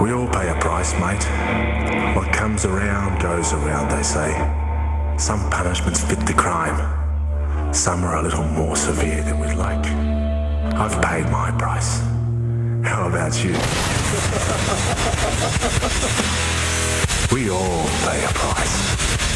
We all pay a price, mate. What comes around goes around, they say. Some punishments fit the crime. Some are a little more severe than we'd like. I've paid my price. How about you? We all pay a price.